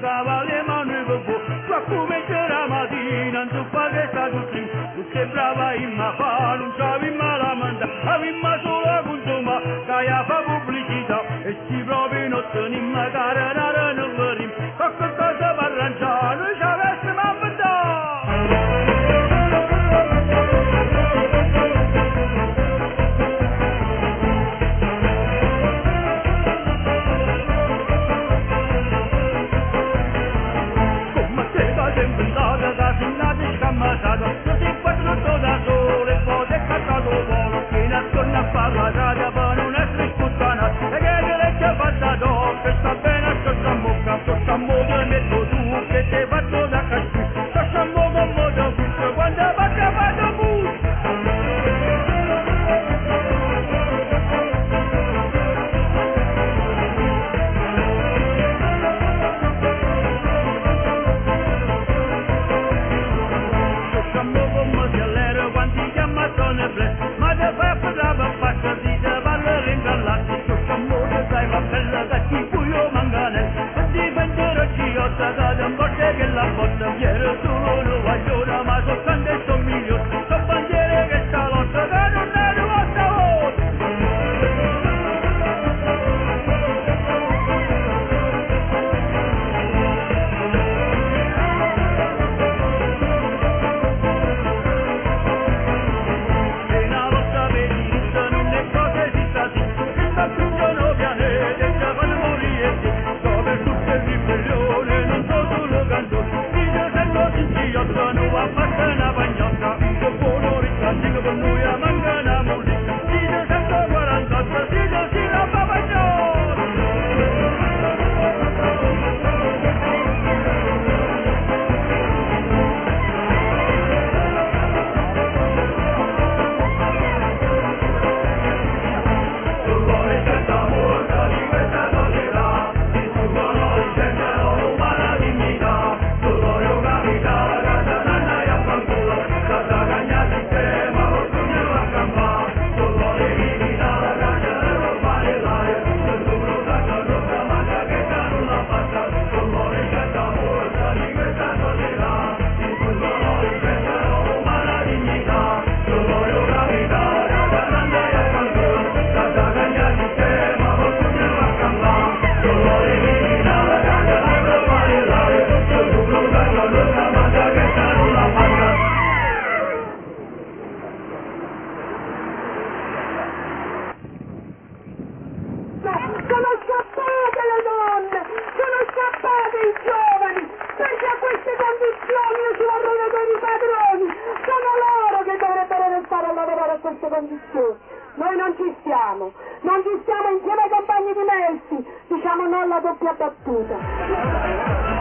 cavalli mano e bobo, qualcuno la mattina, non so fare sta tutti, tu sei brava in ma fa, non c'avi ma la manda, avevi ma solo a consuma, che fa pubblicità, e ci provi non tenim magari non verim, qualche cosa per arrangiare, noi ci avessimo a io ti quattro da sole, poi è cattato buono, che la torna a farla radio per non essere sputtanato, e che le fatta dopo, che sta bene a sta mocca, sta modo metto tu, che ti fatto da cascì, sta modo fisso, quando faccia fatto busto. Ma da papà da faccia di da valere in galatti, tutto amore sai va bella che ti puoi mangare, e ti venderò ciotta da un botte che la botta, ieri solo lo voglio, ma soltanto sto milione, sto bandiere che sta lotta, che non è rivolta io sono a fare una bagnotta, io buono riccandico con lui a manca una musica, io 148, io si la fa Noi non ci stiamo insieme ai compagni di Melfi, diciamo no alla doppia battuta.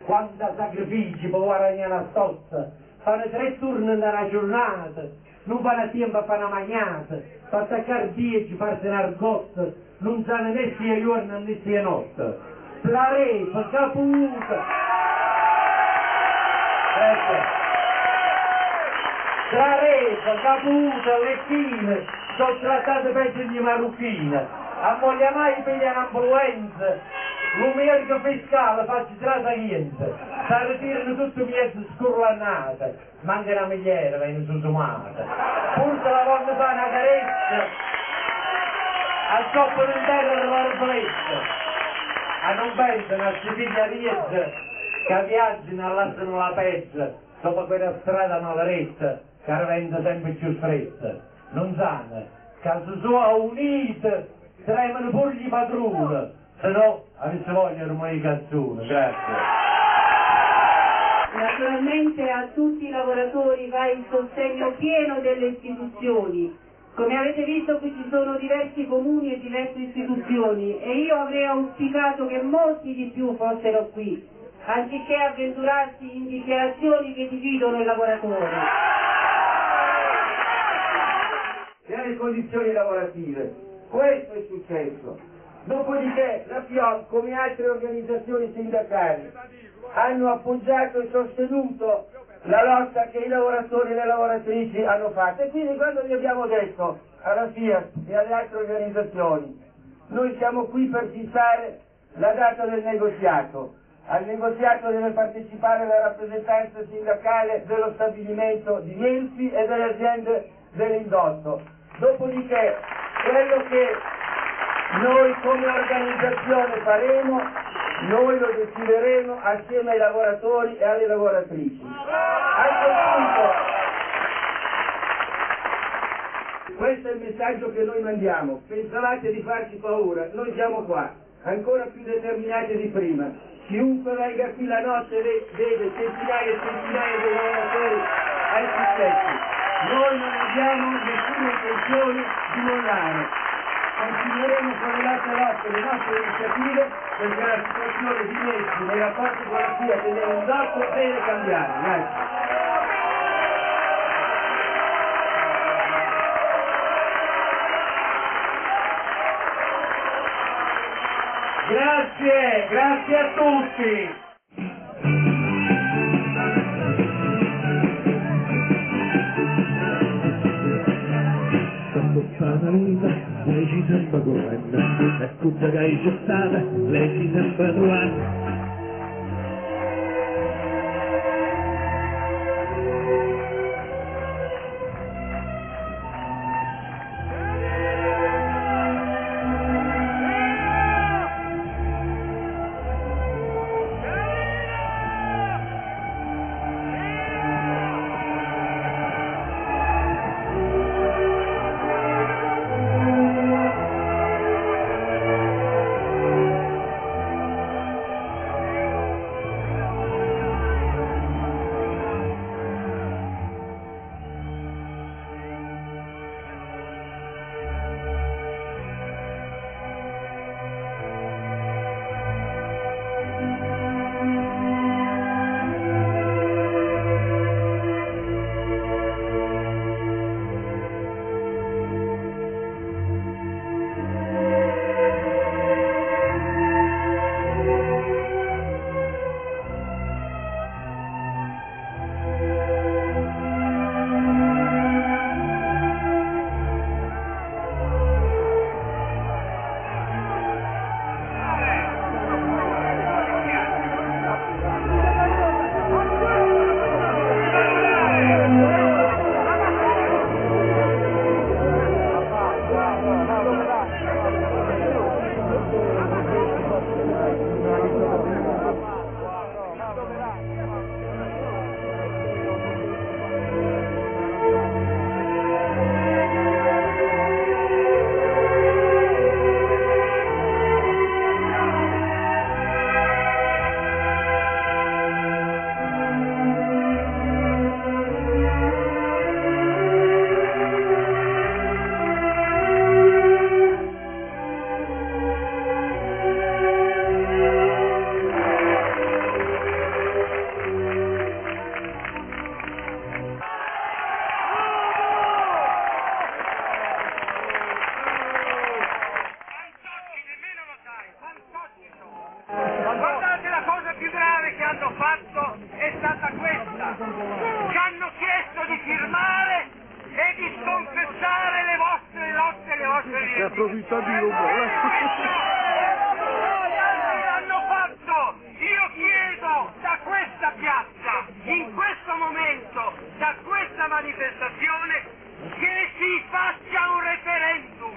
quanta sacrifici per guadagnare una stozza, fanno 3 turni nella giornata, non fanno tempo a fare una magnata, per attaccare 10, farsi una argotta, non sanno né sia giorno né sia notte. Plarepa, caputa! Plarepa, caputa, lecchine, sono trattate peggio di marocchine, a moglie mai pigliano influenza, l'umerico fiscale faccio trasa niente, si ritirano tutte mezzo scurlannate, manca una migliera, viene susumata, pur se la voglio fare una carezza, al coppo in terra della riflessa, a non pensano a si figlia riesce, che viaggiano all'assano la pezza, dopo quella strada non la retta, che diventa sempre più stretta, non sanno, che se sono unite, tremano pure gli padroni, se no avesse voglia di rumore di canzone. Grazie. Naturalmente a tutti i lavoratori va il sostegno pieno delle istituzioni. Come avete visto qui ci sono diversi comuni e diverse istituzioni e io avrei auspicato che molti di più fossero qui, anziché avventurarsi in dichiarazioni che dividono i lavoratori. Le condizioni lavorative, questo è successo. Dopodiché la FIOM, come altre organizzazioni sindacali, hanno appoggiato e sostenuto la lotta che i lavoratori e le lavoratrici hanno fatto. E quindi quando gli abbiamo detto alla FIAT e alle altre organizzazioni, noi siamo qui per fissare la data del negoziato, al negoziato deve partecipare la rappresentanza sindacale dello stabilimento di Melfi e delle aziende dell'indotto. Dopodiché quello che noi come organizzazione faremo, noi lo decideremo assieme ai lavoratori e alle lavoratrici. A quel punto, questo è il messaggio che noi mandiamo. Pensavate di farci paura, noi siamo qua, ancora più determinati di prima. Chiunque venga qui la notte vede centinaia e centinaia di lavoratori ai successi. Noi non abbiamo nessuna intenzione di mollare. Continueremo con le nostre lotte, le nostre iniziative, perché la situazione di Messi nei rapporti con la Fiat e dell'indotto deve cambiare. Grazie. Grazie a tutti. Lei ci sembra corretta, e tutta che c'è stata, lei ci sembra trovata. hanno fatto è stata questa. Ci hanno chiesto di firmare e di sconfessare le vostre lotte, le vostre Ne approfitta di hanno fatto. Io chiedo da questa piazza, in questo momento, da questa manifestazione, che si faccia un referendum.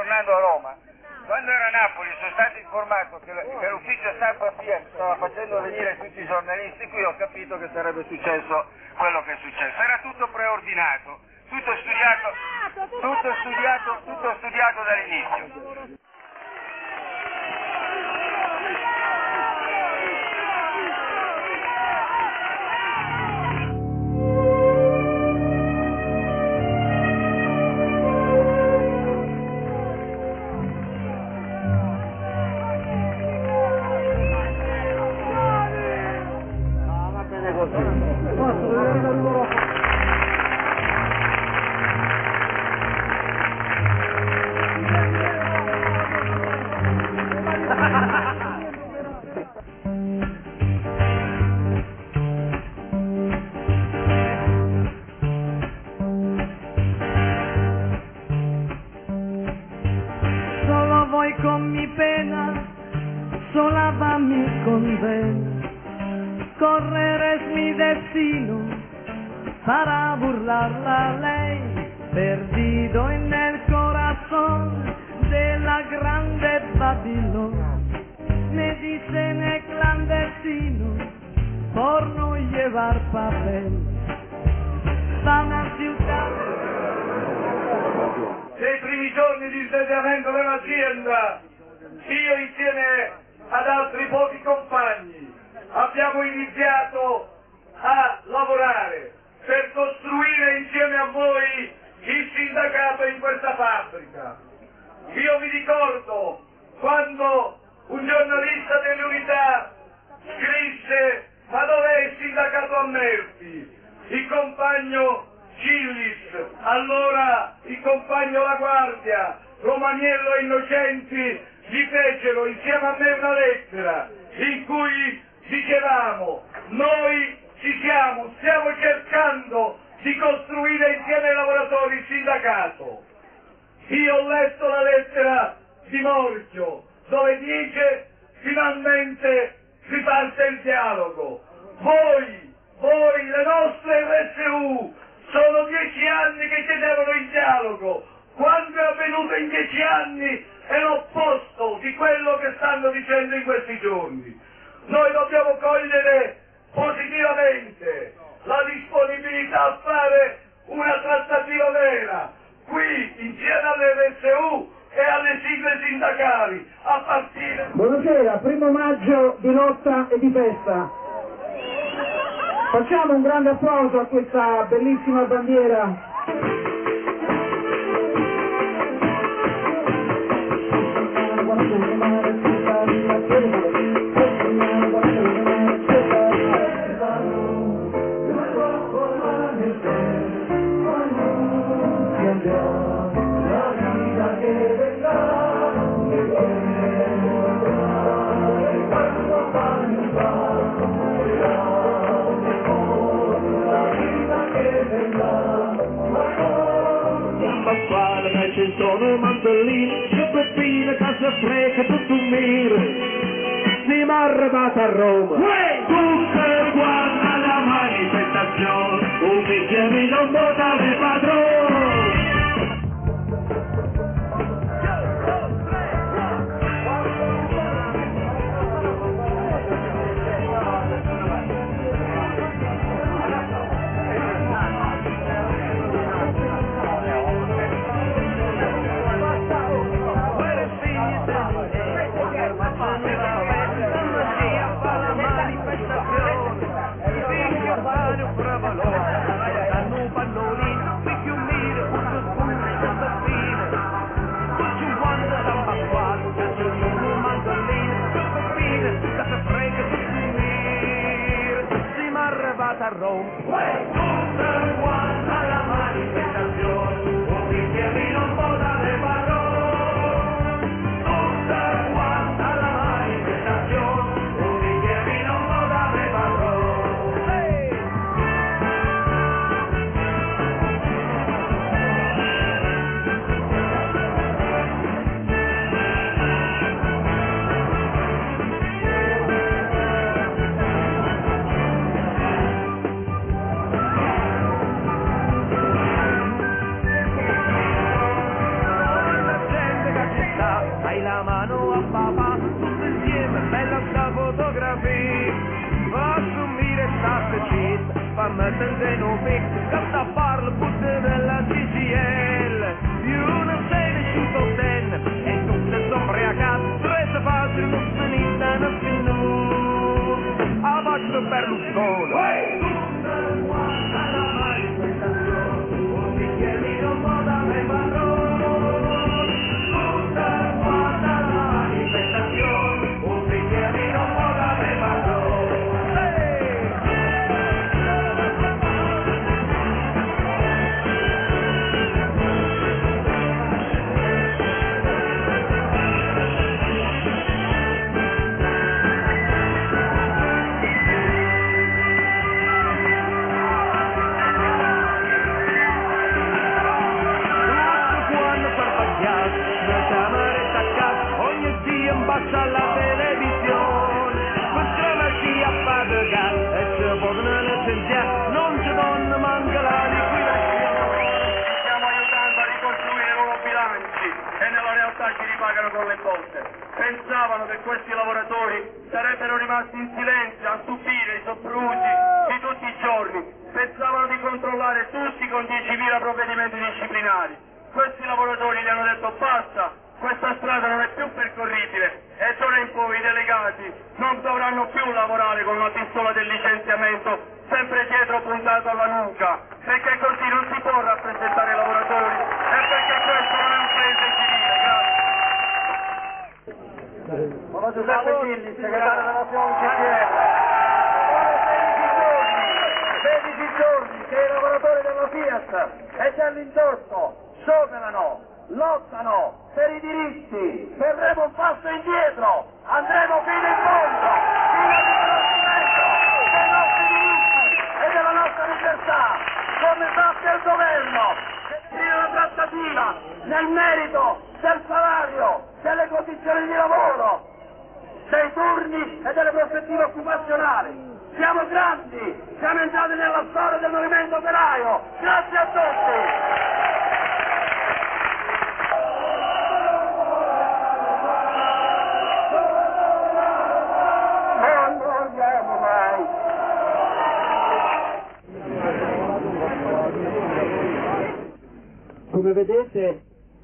tornando a Roma, quando ero a Napoli sono stato informato che l'ufficio stampa Fiat stava facendo venire tutti i giornalisti qui, ho capito che sarebbe successo quello che è successo. Era tutto preordinato, tutto studiato dall'inizio. Solo voi con mi pena, sola mi condena, correr es mi destino para burlarla a ley, perdido en el corazón de la grande Babilón. Me dicen el clandestino por no llevar papel. Va una ciudad. Nei primi giorni di insediamento dell'azienda, io insieme ad altri pochi compagni abbiamo iniziato a lavorare per costruire insieme a voi il sindacato in questa fabbrica. Io mi ricordo quando un giornalista dell'Unità scrisse: ma dov'è il sindacato a Melfi? Il compagno Cillis, allora il compagno La Guardia, Romaniello e Innocenti gli fecero insieme a me una lettera in cui dicevamo: noi stiamo cercando di costruire insieme ai lavoratori il sindacato. Io ho letto la lettera di Morchio dove dice: finalmente riparte il dialogo. Voi, le nostre RSU, sono 10 anni che chiedevano il dialogo. Quanto è avvenuto in 10 anni è l'opposto di quello che stanno dicendo in questi giorni. Noi dobbiamo cogliere positivamente la disponibilità a fare una trattativa vera, qui insieme alle RSU e alle sigle sindacali, a partire... Buonasera, 1° maggio di lotta e di festa. Facciamo un grande applauso a questa bellissima bandiera. Sono mandolini, che peppine, casa fresca, tutto un miro. Siamo arrivati a Roma, tutte uguali alla manifestazione, un figlio non vota il padrone. A Roma, tutta quanta la manifestazione, un figlio non vota le padrone, tutta quanta la manifestazione, un figlio non vota le padrone. dai la mano a papà, tutti insieme, bella sta fotografia. Assumere sta città, fammi sentire un pezzo, che sta a fare il puzzo della CGL. Io non sei nessuno ten, e tutte sombriacate, strette facile, non se ne stanno più. A faccio Berlusconi. Tutte quante alla manifestazione, un bicchierino un po' da me padrone. Tutte quante alla manifestazione, un bicchierino un po' da me padrone. Basta la televisione, questa magia fa de gas e ci possono licenziare, non ci donne manca la liquidazione. Stiamo aiutando a ricostruire i loro bilanci e nella realtà ci ripagano con le botte. Pensavano che questi lavoratori sarebbero rimasti in silenzio a subire i soprusi di tutti i giorni. Pensavano di controllare tutti con 10.000 provvedimenti disciplinari. Questi lavoratori gli hanno detto basta. Questa strada non è più percorribile e d'ora in poi i delegati non dovranno più lavorare con una pistola del licenziamento sempre dietro puntato alla nuca, perché così non si può rappresentare i lavoratori e perché questo non è un paese civile. Grazie. Sono Giuseppe Gilli, segretario della Nazione CGIL. Sono 16 giorni che i lavoratori della Fiat e dell'indotto scioperano, lottano per i diritti, terremo un passo indietro, andremo fino in fondo, fino al riconoscimento dei nostri diritti e della nostra libertà, come sappia il governo, che la trattativa nel merito del salario, delle condizioni di lavoro, dei turni e delle prospettive occupazionali. Siamo grandi, siamo entrati nella storia del movimento operaio, grazie a tutti! Come vedete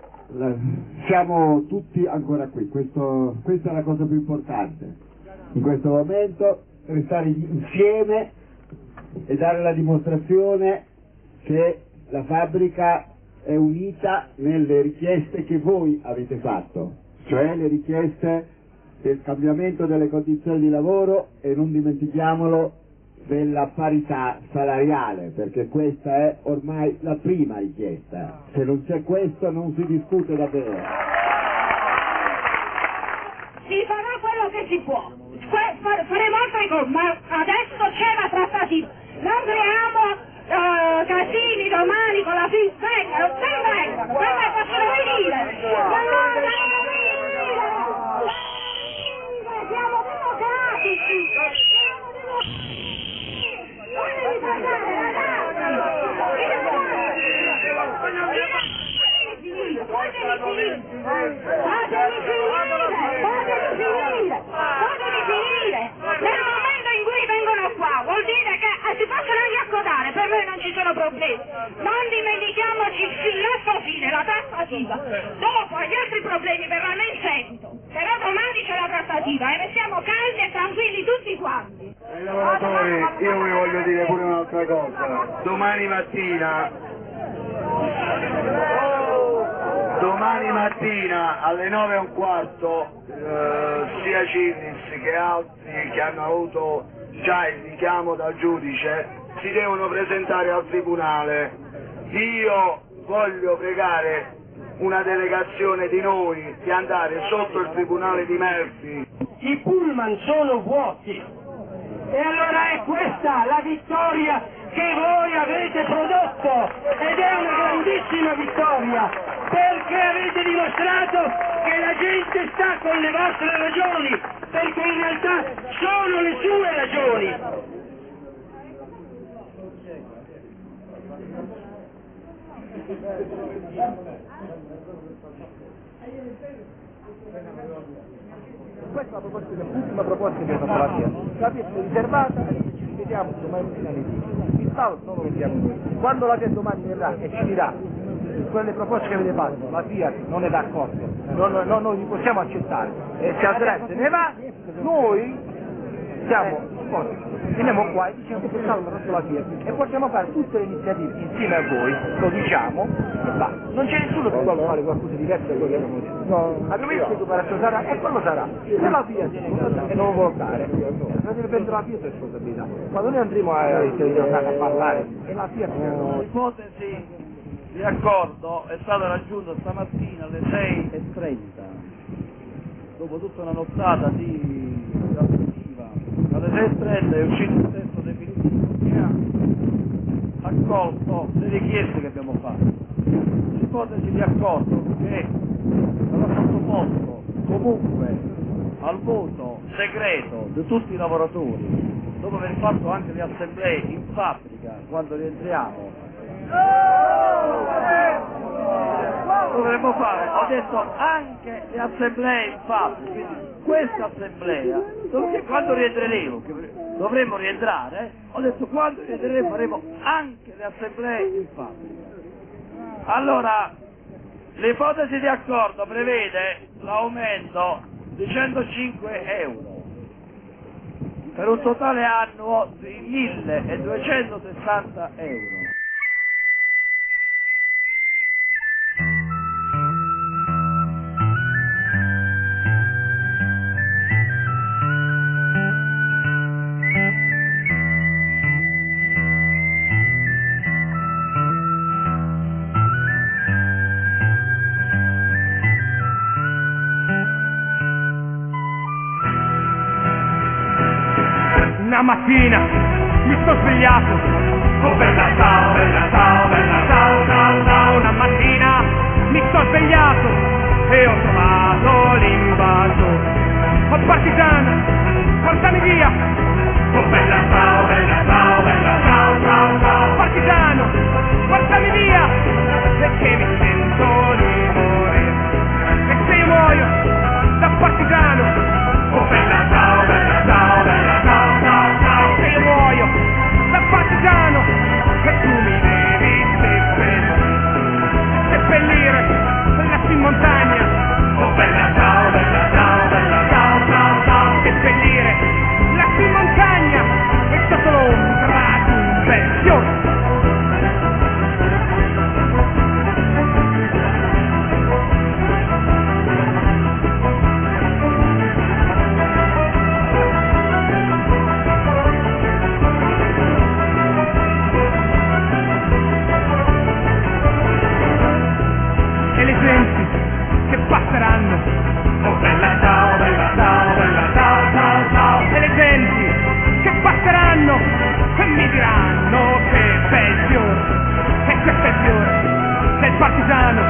siamo tutti ancora qui, questa è la cosa più importante in questo momento, restare insieme e dare la dimostrazione che la fabbrica è unita nelle richieste che voi avete fatto, cioè le richieste del cambiamento delle condizioni di lavoro e non dimentichiamolo della parità salariale, perché questa è ormai la prima richiesta. Se non c'è questo non si discute davvero. Si farà quello che si può, faremo altre cose, ma adesso c'è la trattativa. Non creiamo casini domani con la vengano, poi possono venire. Siamo democratici. Fatemi parlare, ragazzi! Nel momento in cui vengono qua vuol dire che si possono anche accodare, per noi non ci sono problemi. Non dimentichiamoci la fine, la trattativa. Dopo gli altri problemi verranno in seguito. Però domani c'è la trattativa e restiamo calmi e tranquilli tutti quanti. Lavoratori, io vi voglio dire pure un'altra cosa. Domani mattina alle 9:15 sia Cillis che altri che hanno avuto già il richiamo dal giudice si devono presentare al tribunale. Io voglio pregare una delegazione di noi di andare sotto il tribunale di Melfi. I pullman sono vuoti. E allora è questa la vittoria che voi avete prodotto ed è una grandissima vittoria perché avete dimostrato che la gente sta con le vostre ragioni, perché in realtà sono le sue ragioni. Questa è l'ultima proposta che abbiamo fatto la FIAT è riservata e ci rivediamo domani mattina alle 10. Il tavolo non lo vediamo noi. Quando la FIAT domani verrà e ci dirà quelle proposte che avete fatto, la FIAT non è d'accordo, non li possiamo accettare e si alzerà e se ne va, noi siamo disposti, veniamo qua e diciamo che salvo la FIAT e possiamo fare tutte le iniziative insieme a voi, lo diciamo e basta. Non c'è nessuno che vuole fare qualcosa di diverso da quello che abbiamo detto. No, abbiamo detto che operazione sarà e quello sarà. Se la FIAT e non lo vuole fare, la deve prendere la FIAT responsabilità. Quando noi andremo a parlare e la FIAT l'ipotesi di accordo è stata raggiunta stamattina alle 6:30, dopo tutta una nottata di trattativa. Alle 6:30 è uscito il testo definitivo che ha accolto le richieste che abbiamo fatto. L'ipotesi di accordo che sarà sottoposto comunque al voto segreto di tutti i lavoratori, dopo aver fatto anche le assemblee in fabbrica quando rientriamo. Dovremmo fare, ho detto, anche le assemblee in fabbrica, quindi questa assemblea, quando rientreremo, che dovremmo rientrare, ho detto quando rientreremo faremo anche le assemblee in fabbrica. Allora, l'ipotesi di accordo prevede l'aumento di 105 euro per un totale annuo di 1.260 euro. Una mattina mi sto svegliato, oh bella ciao, bella ciao, bella ciao, ciao, ciao. Una mattina mi sto svegliato e ho trovato l'invaso. Oh partigiano, portami via, oh bella ciao, bella ciao, bella ciao, ciao, ciao. Partigiano, portami via, perché mi sento di morire. E se io muoio da partigiano, oh bella ciao, bella ciao, bella ciao, ciao, ciao. Se io muoio da partigiano e tu mi devi seppellire lassù in montagna, oh bella ciao, bella ciao, bella ciao, ciao, ciao. Seppellire lassù in montagna e sotto l'ombra di un bel fiore. Che passeranno, oh bella ciao, bella ciao, bella ciao, ciao, ciao. E le genti che passeranno e mi diranno che bel fiore, e questo è il fiore del partigiano,